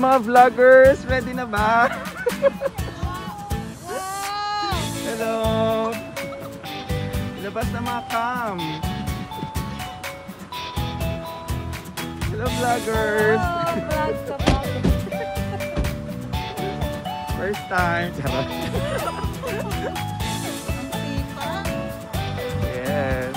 mga vloggers, ready na ba? Hello! Labas na mga cam! Hello vloggers! First time! Yes!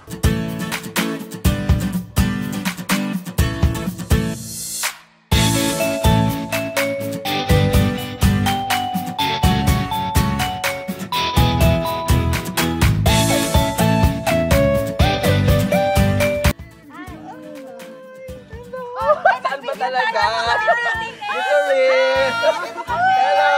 Saan ba talaga? Dito rin! Hello!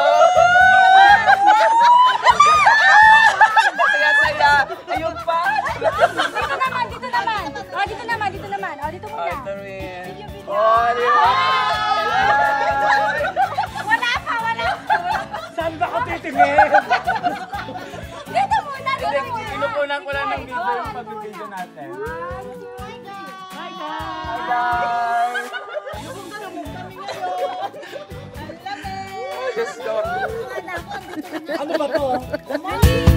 Saya-saya! Ayun pa! Dito naman, dito naman. Oh, dito naman, dito naman. Oh, dito muna. Dito rin! Oh, di ba? Wala pa, wala pa. Saan ba ka titingin? Dito muna, dito muna. Pinukunan ko lang ng video yung pag-video natin. Hi, guys. Hi guys! Ang lamig. Diyos ko! Ano ba to?